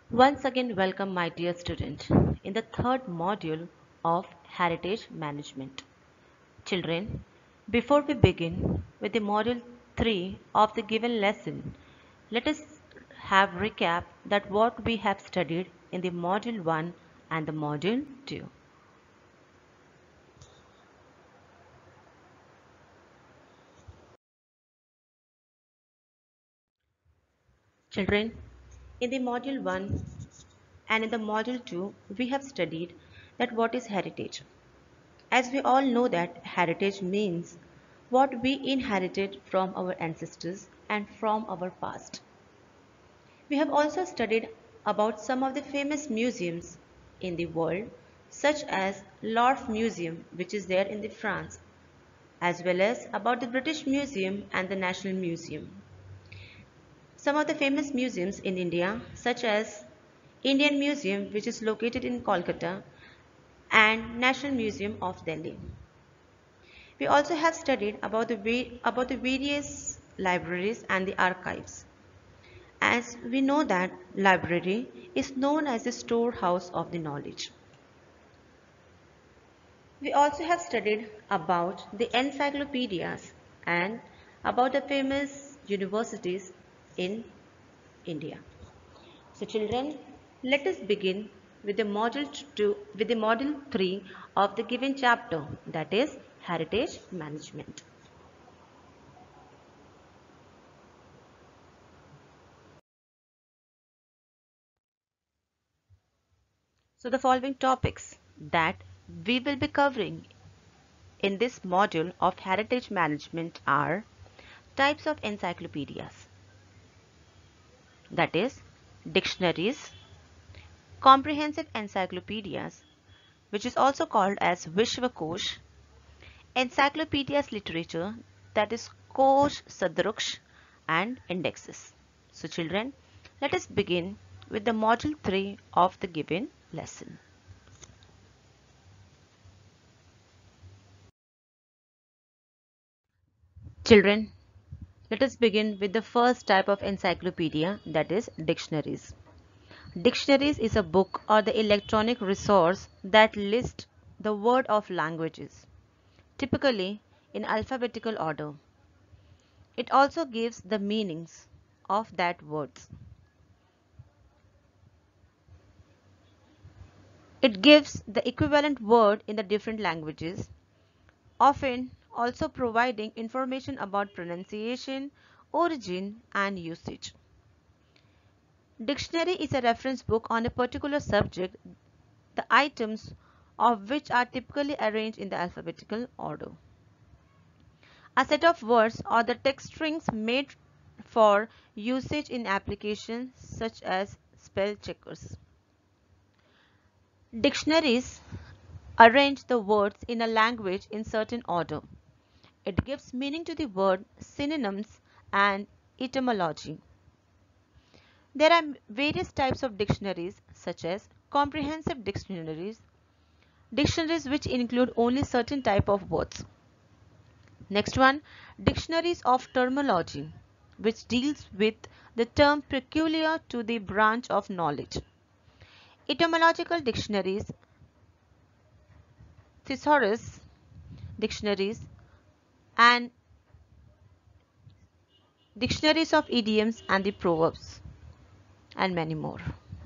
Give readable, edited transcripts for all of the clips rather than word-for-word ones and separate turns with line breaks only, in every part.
Once again, welcome, my dear student, in the third module of Heritage Management. Children, before we begin with the module 3 of the given lesson, let us have recap that what we have studied in the module 1 and the module 2. Children, in the module 1 and in the module 2, we have studied that what is heritage. As we all know that heritage means what we inherited from our ancestors and from our past. We have also studied about some of the famous museums in the world, such as Louvre Museum, which is there in France, as well as about the British Museum and the National Museum. Some of the famous museums in India, such as Indian Museum, which is located in Kolkata, and National Museum of Delhi. We also have studied about the various libraries and the archives. As we know that library is known as the storehouse of the knowledge. We also have studied about the encyclopedias and about the famous universities in India. So children, let us begin with the module 3 of the given chapter, that is heritage management. So the following topics that we will be covering in this module of heritage management are types of encyclopedias, that is dictionaries, comprehensive encyclopedias, which is also called as Vishwakosh, encyclopedias literature, that is Kosh Sadruksh, and indexes. So children, let us begin with the module 3 of the given lesson. Children, let us begin with the first type of encyclopedia, that is dictionaries. Dictionaries is a book or the electronic resource that lists the word of languages, typically in alphabetical order. It also gives the meanings of that words. It gives the equivalent word in the different languages, often also providing information about pronunciation, origin, and usage. Dictionary is a reference book on a particular subject, the items of which are typically arranged in the alphabetical order. A set of words or the text strings made for usage in applications such as spell checkers. Dictionaries arrange the words in a language in certain order. It gives meaning to the word, synonyms, and etymology. There are various types of dictionaries such as comprehensive dictionaries, dictionaries which include only certain type of words. Next one, dictionaries of terminology, which deals with the term peculiar to the branch of knowledge. Etymological dictionaries, thesaurus dictionaries, and dictionaries of idioms and the proverbs, and many more.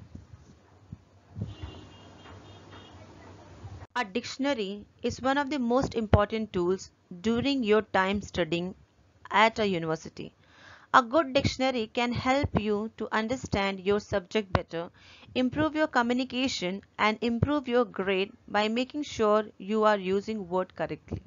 A dictionary is one of the most important tools during your time studying at a university. A good dictionary can help you to understand your subject better, improve your communication, and improve your grade by making sure you are using word correctly.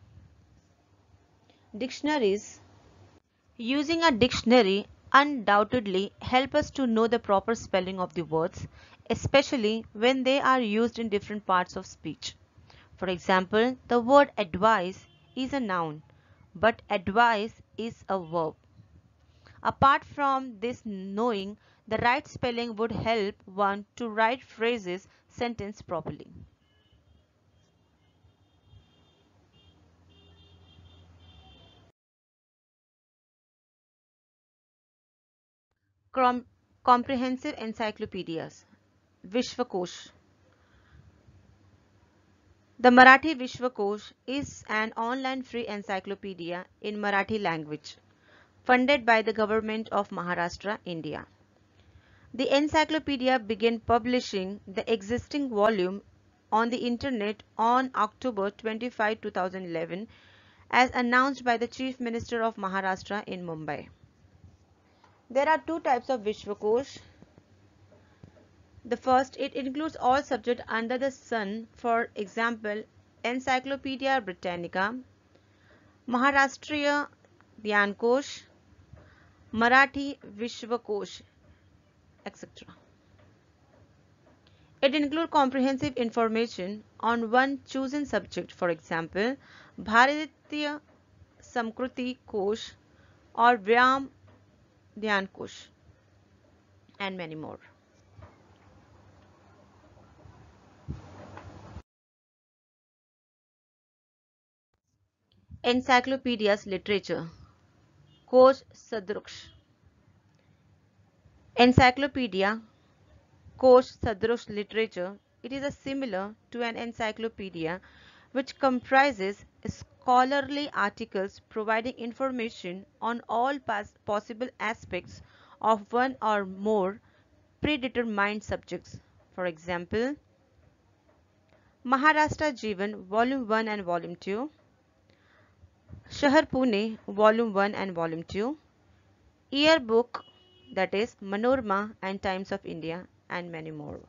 Dictionaries. Using a dictionary undoubtedly help us to know the proper spelling of the words, especially when they are used in different parts of speech. For example, the word advice is a noun, but advice is a verb. Apart from this, knowing the right spelling would help one to write phrases sentence properly. Comprehensive encyclopedias. Vishwakosh. The Marathi Vishwakosh is an online free encyclopedia in Marathi language, funded by the Government of Maharashtra, India. The encyclopedia began publishing the existing volume on the internet on October 25, 2011, as announced by the Chief Minister of Maharashtra in Mumbai. There are two types of Vishwakosh. The first, it includes all subjects under the sun, for example, Encyclopedia Britannica, Maharashtriya Dhyankosh, Marathi Vishwakosh, etc. It includes comprehensive information on one chosen subject, for example, Bharatiya Samskruti Kosh or Vyam Dhyankosh, and many more. Encyclopedias literature. Kosh Sadruksh. Encyclopedia Kosh Sadruksh literature. It is a similar to an encyclopedia which comprises scholarly articles providing information on all possible aspects of one or more predetermined subjects. For example, Maharashtra Jeevan Volume 1 and Volume 2, Shahar Pune Volume 1 and Volume 2, Yearbook, that is Manorama and Times of India, and many more.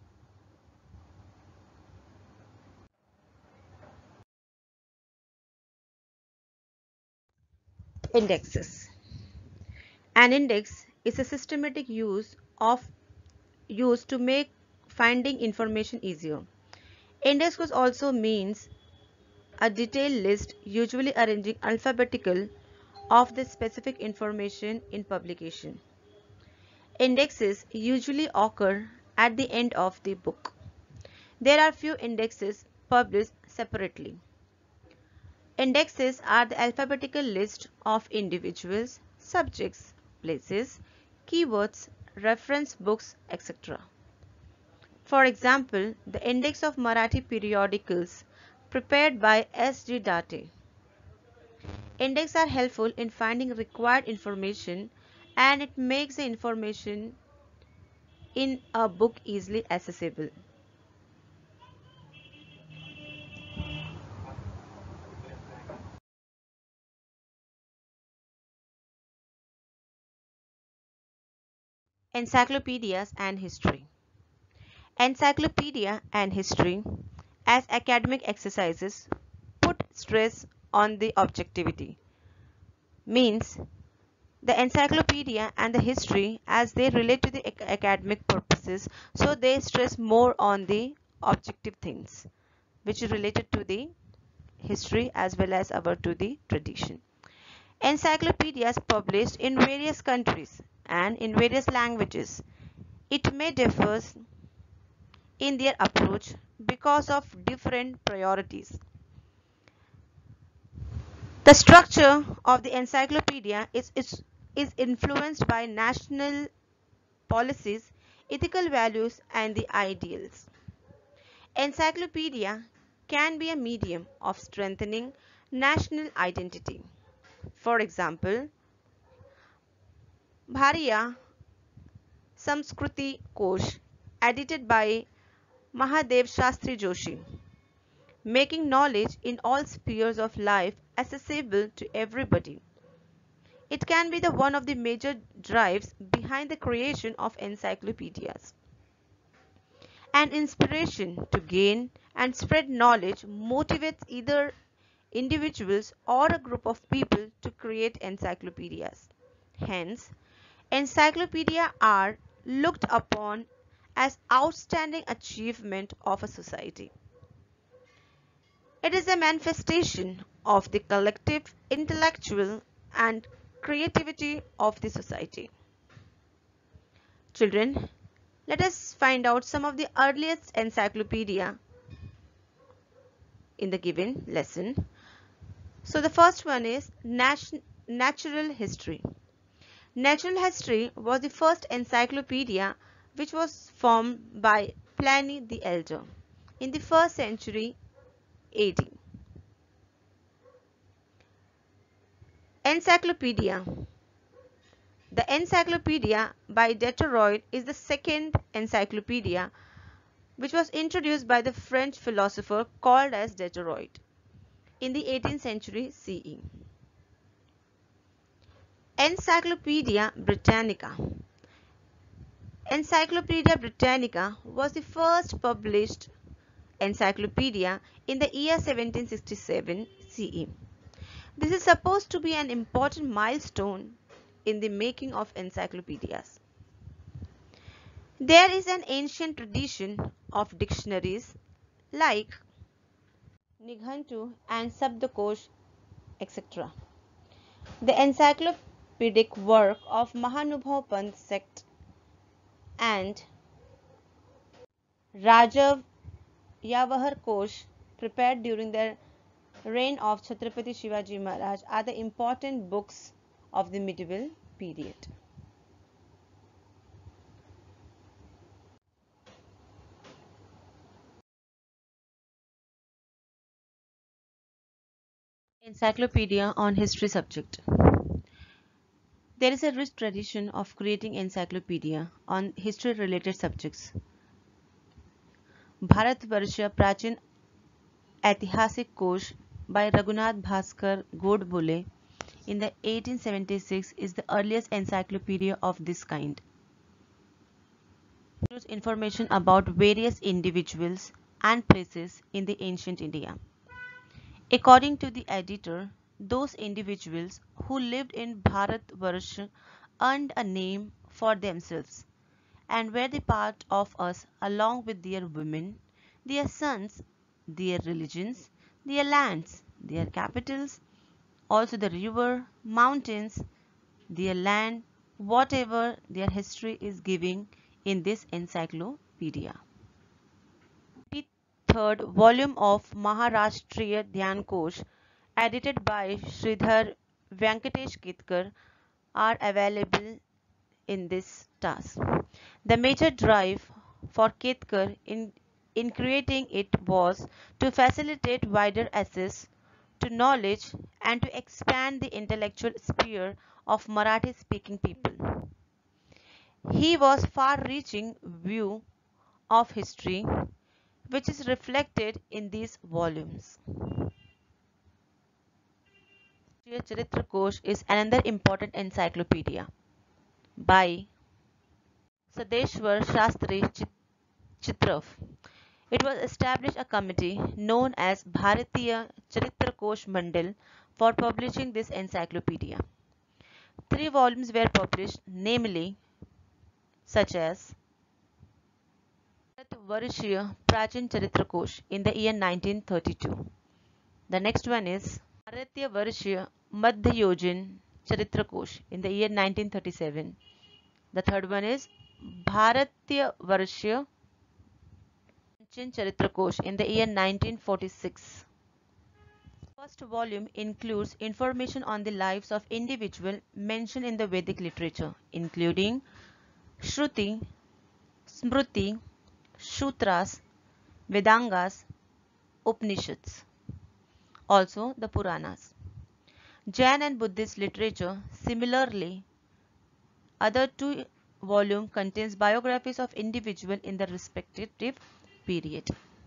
Indexes. An index is a systematic use to make finding information easier. Index also means a detailed list, usually arranging alphabetical, of the specific information in publication. Indexes usually occur at the end of the book. There are few indexes published separately. Indexes are the alphabetical list of individuals, subjects, places, keywords, reference books, etc. For example, the index of Marathi periodicals prepared by S.G. Date. Index are helpful in finding required information, and it makes the information in a book easily accessible. Encyclopedias and history. Encyclopedia and history, as academic exercises, put stress on the objectivity. Means the encyclopedia and the history, as they relate to the academic purposes, so they stress more on the objective things which is related to the history as well as our to the tradition. Encyclopedias published in various countries and in various languages. It may differ in their approach because of different priorities. The structure of the encyclopedia is influenced by national policies, ethical values, and the ideals. Encyclopedia can be a medium of strengthening national identity. For example, Bharatiya Samskruti Kosh, edited by Mahadev Shastri Joshi, making knowledge in all spheres of life accessible to everybody. It can be the one of the major drives behind the creation of encyclopedias. An inspiration to gain and spread knowledge motivates either individuals or a group of people to create encyclopedias. Hence, encyclopedia are looked upon as outstanding achievement of a society. It is a manifestation of the collective intellectual and creativity of the society. Children, let us find out some of the earliest encyclopedia in the given lesson. So the first one is natural history. Natural history was the first encyclopedia which was formed by Pliny the Elder in the 1st century AD. Encyclopedia. The Encyclopedia by Diderot is the second encyclopedia which was introduced by the French philosopher called as Diderot in the 18th century CE. Encyclopedia Britannica. Encyclopedia Britannica was the first published encyclopedia in the year 1767 CE. This is supposed to be an important milestone in the making of encyclopedias. There is an ancient tradition of dictionaries like Nighantu and Sabdakosh, etc. The encyclopedic work of Mahanubhav Pant sect and Rajav Yavahar Kosh prepared during the reign of Chhatrapati Shivaji Maharaj are the important books of the medieval period. Encyclopedia on history subject. There is a rich tradition of creating encyclopedia on history related subjects. Bharatvarsh प्राचीन ऐतिहासिक कोश by Raghunath Bhaskar Godbole in the 1876 is the earliest encyclopedia of this kind. It includes information about various individuals and places in the ancient India. According to the editor, those individuals who lived in Bharatvarsh earned a name for themselves and were the part of us along with their women, their sons, their religions, their lands, their capitals, also the river, mountains, their land, whatever their history is giving in this encyclopedia. The third volume of Maharashtriya Dhyan Kosh, edited by Sridhar Venkatesh Ketkar, are available in this task. The major drive for Ketkar in creating it was to facilitate wider access to knowledge and to expand the intellectual sphere of Marathi speaking people. He was far-reaching view of history which is reflected in these volumes. Charitra Kosh is another important encyclopedia by Sadeshwar Shastri Chitraf. It was established a committee known as Bharatiya Charitra Kosh Mandal for publishing this encyclopedia. 3 volumes were published, namely such as Varishiya Prachin Charitra Kosh in the year 1932. The next one is Bharatiya Varishiya Madhyayojin Charitra Kosh in the year 1937. The third one is Bharatiya Varishiya Prachin Charitra Kosh in the year 1946. First volume includes information on the lives of individuals mentioned in the Vedic literature, including Shruti, Smruti, Sutras, Vedangas, Upanishads, also the Puranas. Jain and Buddhist literature, similarly, other 2 volume contains biographies of individuals in the respective period.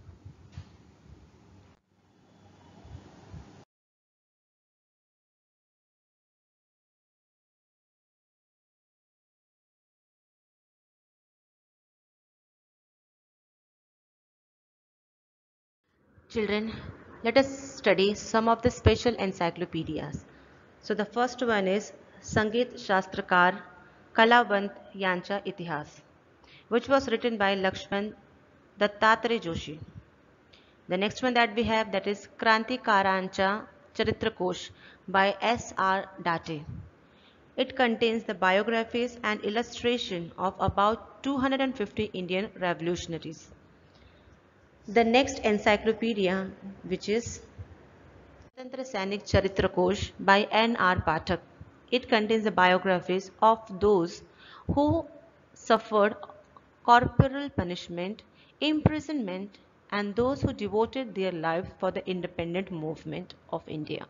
Children, let us study some of the special encyclopedias. So the first one is Sangeet Shastrakar Kalavant Yancha Itihas, which was written by Lakshman Dattatreya Joshi. The next one that we have, that is Krantikarancha Charitra Kosh by S.R. Date. It contains the biographies and illustration of about 250 Indian revolutionaries. The next encyclopedia, which is Swatantra Sainik Charitra Kosh by N.R. Pathak. It contains the biographies of those who suffered corporal punishment, imprisonment, and those who devoted their lives for the independent movement of India.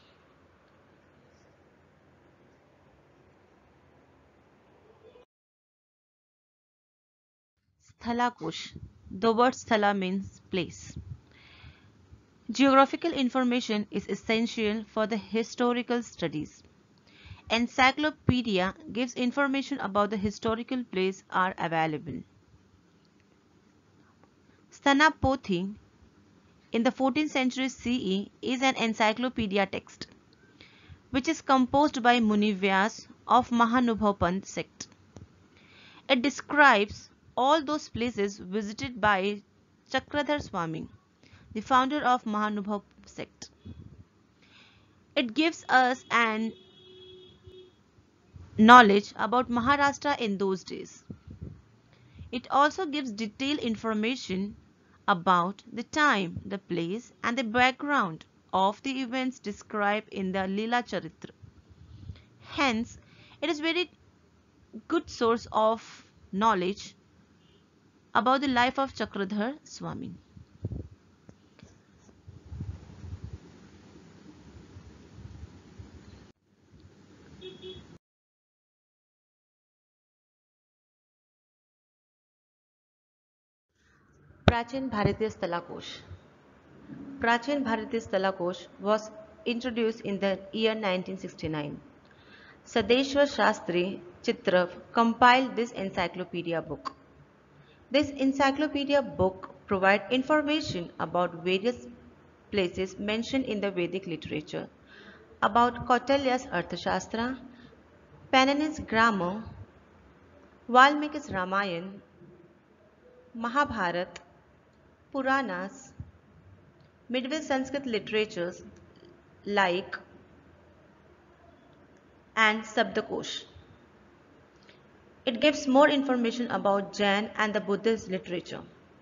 Sthalakosh. The word sthala means place. Geographical information is essential for the historical studies. Encyclopedia gives information about the historical place are available. Stanapothi in the 14th century CE is an encyclopedia text which is composed by Munivyas of Mahanubhav sect. It describes all those places visited by Chakradhar Swami, the founder of Mahanubhav sect. It gives us an knowledge about Maharashtra in those days. It also gives detailed information about the time, the place and the background of the events described in the Leela Charitra. Hence, it is very good source of knowledge about the life of Chakradhar Swami. Prachin Bharatiya Stalakosh. Prachin Bharatiya Stalakosh was introduced in the year 1969. Sadeshwar Shastri Chitrav compiled this encyclopedia book. This encyclopedia book provides information about various places mentioned in the Vedic literature, about Kautilya's Arthashastra, Panini's grammar, Valmiki's Ramayana, Mahabharata, Puranas, Middle Sanskrit literatures like and Sabdakosh. It gives more information about Jain and the Buddhist literature.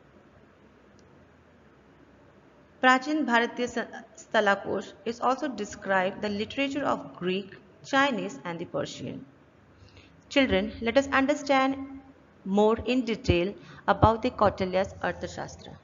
Prachin Bharatiya Stalakosh is also described the literature of Greek, Chinese and the Persian. Children, let us understand more in detail about the Kautilya's Arthashastra.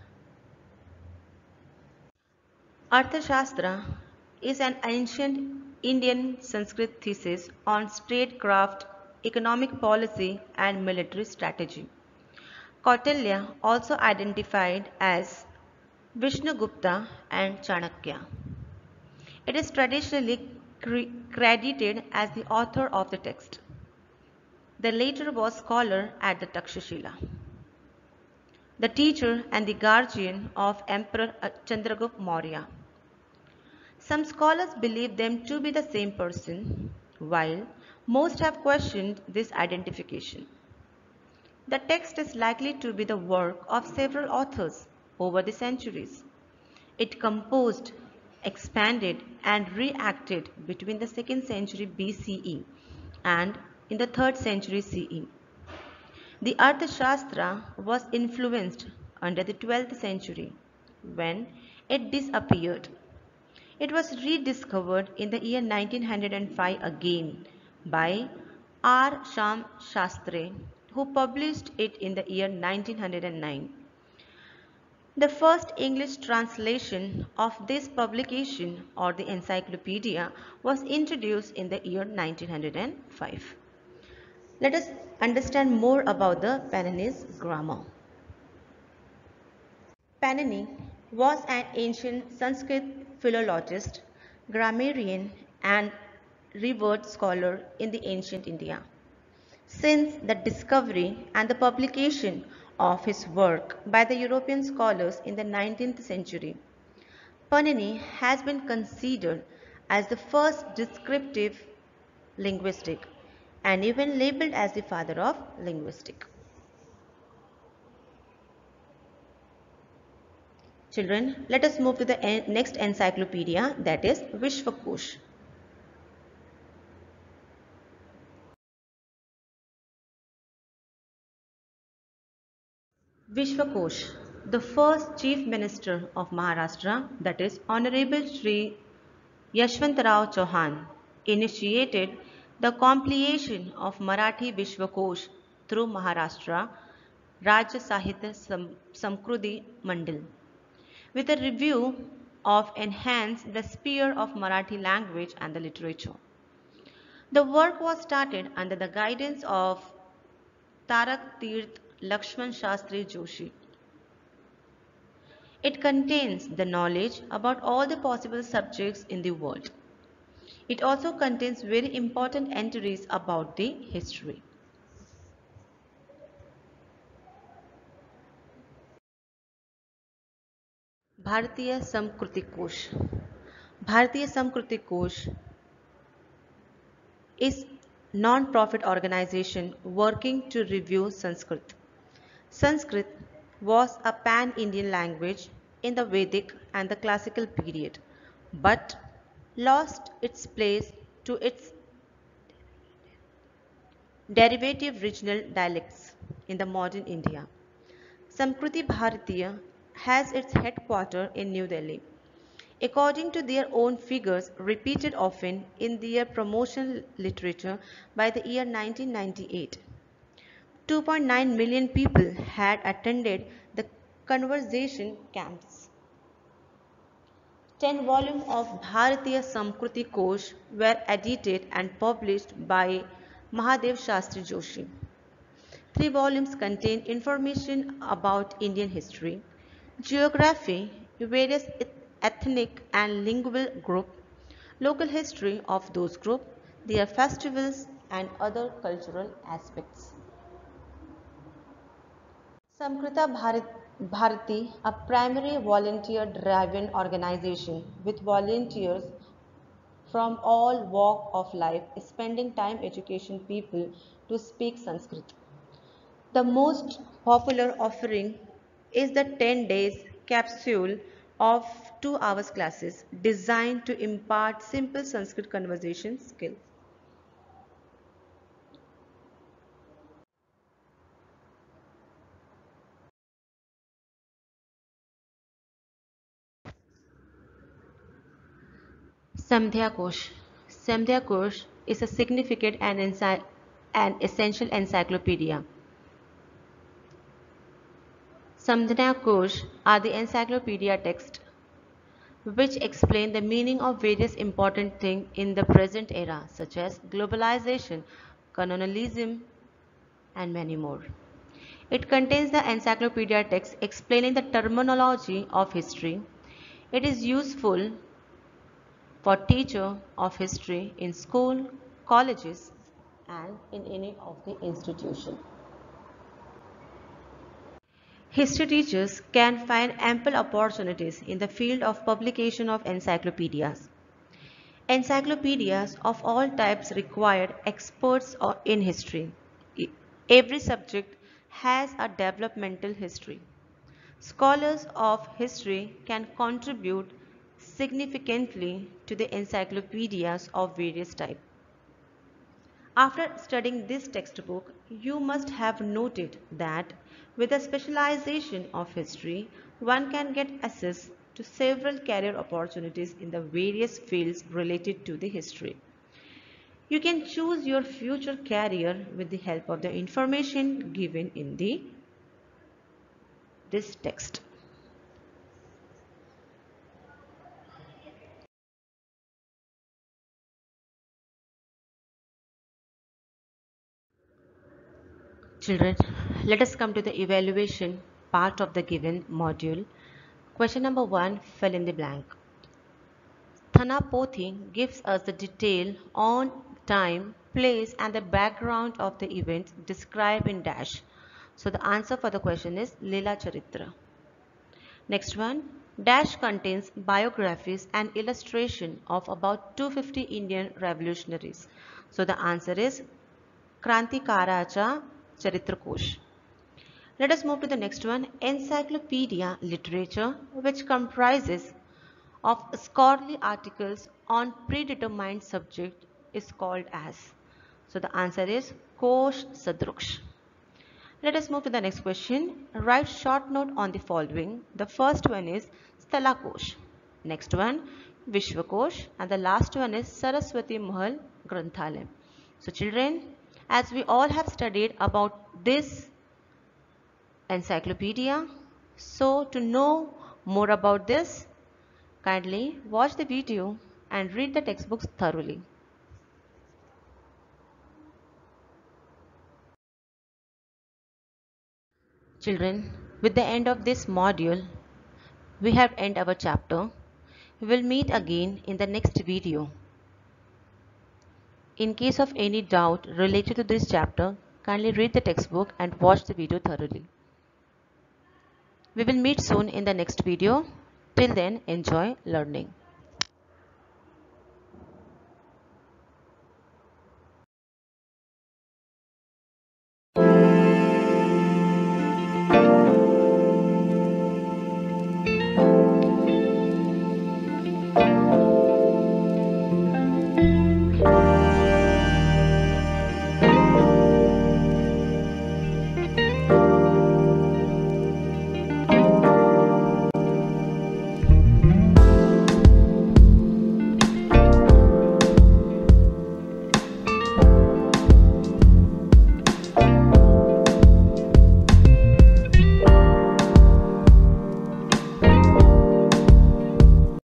Arthashastra is an ancient Indian Sanskrit thesis on statecraft, economic policy and military strategy. Kautilya, also identified as Vishnugupta and Chanakya. It is traditionally credited as the author of the text. The latter was scholar at the Takshashila, the teacher and the guardian of Emperor Chandragupta Maurya. Some scholars believe them to be the same person, while most have questioned this identification. The text is likely to be the work of several authors over the centuries. It composed, expanded and reacted between the 2nd century BCE and in the 3rd century CE. The Arthashastra was influenced under the 12th century when it disappeared. It was rediscovered in the year 1905 again by R. Sham Shastre, who published it in the year 1909. The first English translation of this publication or the encyclopedia was introduced in the year 1905. Let us understand more about the Panin's grammar. Panini was an ancient Sanskrit philologist, grammarian and revered scholar in the ancient India. Since the discovery and the publication of his work by the European scholars in the 19th century, Panini has been considered as the first descriptive linguistic and even labeled as the father of linguistics. Children, let us move to the next encyclopedia, that is Vishwakosh. Vishwakosh, the first Chief Minister of Maharashtra, that is Honorable Shri Yashwantrao Chauhan, initiated the compilation of Marathi Vishwakosh through Maharashtra Rajya Sahitya Samkrudi Mandal with a review of enhance the sphere of Marathi language and the literature. The work was started under the guidance of Tarak Tirth Lakshman Shastri Joshi. It contains the knowledge about all the possible subjects in the world. It also contains very important entries about the history. Bharatiya Samkriti Kosh. Bharatiya Samkriti Kosh is non-profit organization working to review Sanskrit. Sanskrit was a pan-Indian language in the Vedic and the classical period, but lost its place to its derivative regional dialects in the modern India. Samkriti Bharatiya has its headquarters in New Delhi. According to their own figures, repeated often in their promotional literature by the year 1998, 2.9 million people had attended the conversation camps. 10 volumes of Bharatiya Samkriti Kosh were edited and published by Mahadev Shastri Joshi. 3 volumes contain information about Indian history, geography, various ethnic and lingual groups, local history of those groups, their festivals, and other cultural aspects. Samkrita Bharati, a primary volunteer-driven organization with volunteers from all walks of life spending time educating people to speak Sanskrit. The most popular offering is the 10 days capsule of 2 hours classes designed to impart simple Sanskrit conversation skills. Samdhya Kosh. Samdhya Kosh is a significant and essential encyclopedia. Samdhya Kosh are the encyclopedia texts which explain the meaning of various important things in the present era, such as globalization, colonialism, and many more. It contains the encyclopedia text explaining the terminology of history. It is useful for teacher of history in school, colleges, and in any of the institution. History teachers can find ample opportunities in the field of publication of encyclopedias. Encyclopedias of all types require experts in history. Every subject has a developmental history. Scholars of history can contribute significantly to the encyclopedias of various types. After studying this textbook, you must have noted that with a specialization of history, one can get access to several career opportunities in the various fields related to the history. You can choose your future career with the help of the information given in this text. Children, let us come to the evaluation part of the given module. Question number 1, fill in the blank. Thanapothi gives us the detail on time, place and the background of the event described in dash. So the answer for the question is Leela Charitra. Next one, dash contains biographies and illustration of about 250 Indian revolutionaries. So the answer is Krantikaracha Charitra Kosh. Let us move to the next one, encyclopedia literature, which comprises of scholarly articles on predetermined subject is called as. So the answer is Kosh Sadruksh. Let us move to the next question. Write short note on the following. The first one is Sthala Kosh. Next one, Vishwakosh, and the last one is Saraswati Mahal Granthalaya. So children, as we all have studied about this encyclopedia, so to know more about this, kindly watch the video and read the textbooks thoroughly. Children, with the end of this module, we have ended our chapter. We will meet again in the next video. In case of any doubt related to this chapter, kindly read the textbook and watch the video thoroughly. We will meet soon in the next video. Till then, enjoy learning.